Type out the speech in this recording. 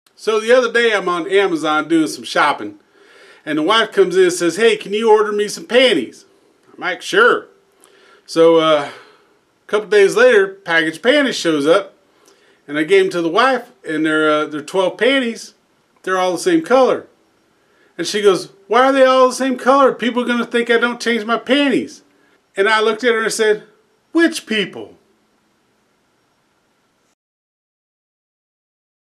So the other day I'm on Amazon doing some shopping, and the wife comes in and says, "Hey, can you order me some panties?" I'm like, "Sure." So a couple days later, packaged panties shows up, and I gave them to the wife, and they're 12 panties. They're all the same color. And she goes, "Why are they all the same color? People are going to think I don't change my panties." And I looked at her and said, "Which people?"